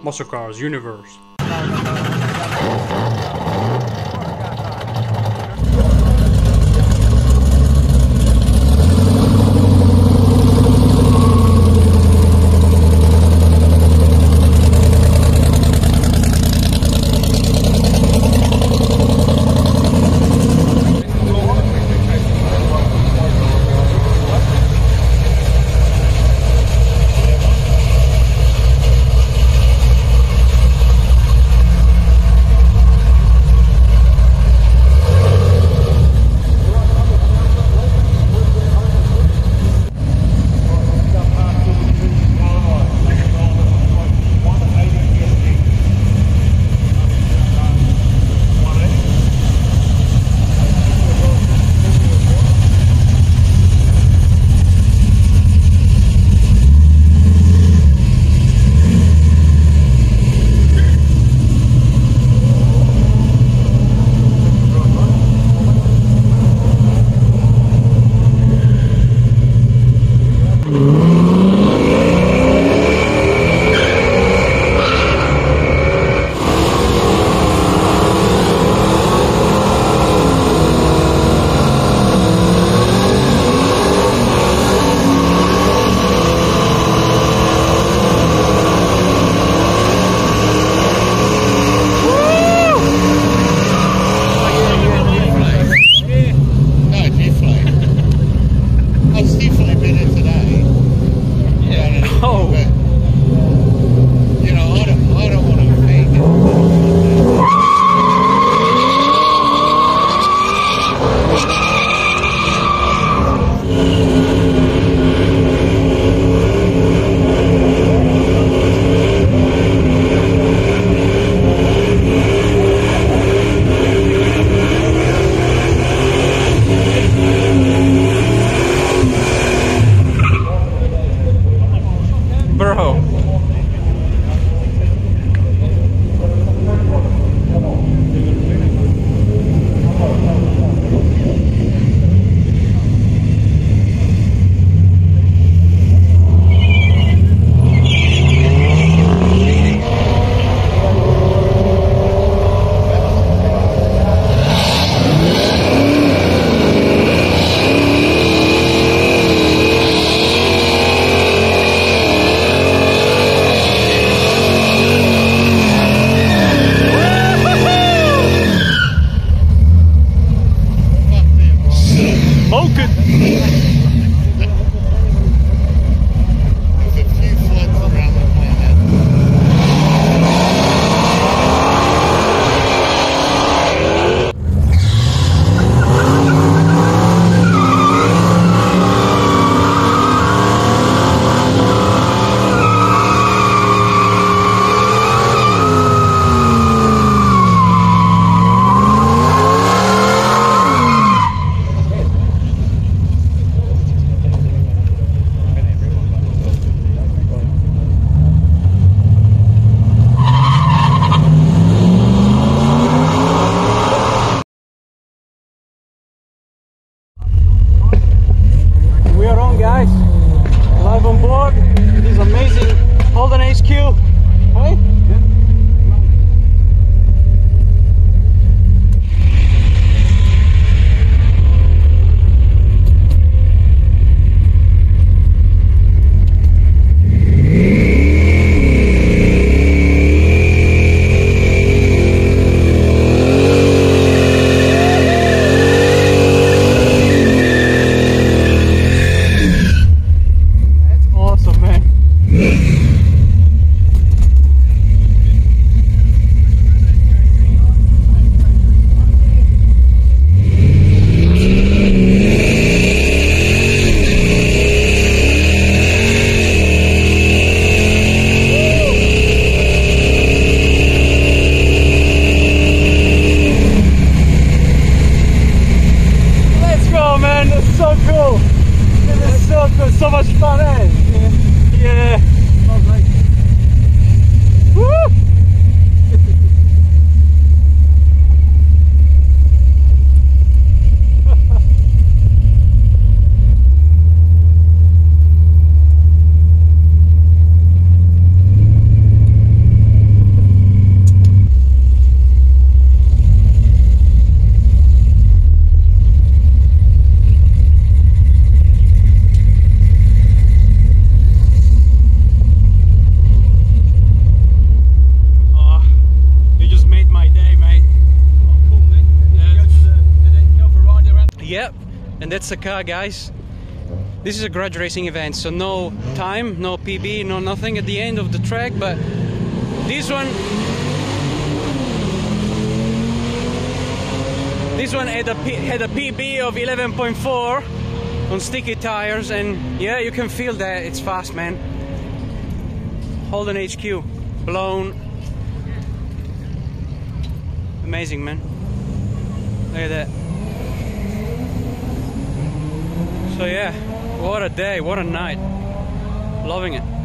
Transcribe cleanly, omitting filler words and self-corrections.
Muscle Cars Universe. And that's the car, guys. This is a Grudge Racing event, so no time, no PB, no nothing at the end of the track, but this one had a PB of 11.4 on sticky tires, and yeah, you can feel that it's fast, man. Holden HQ, blown. Amazing, man. Look at that. So yeah, what a day, what a night. Loving it.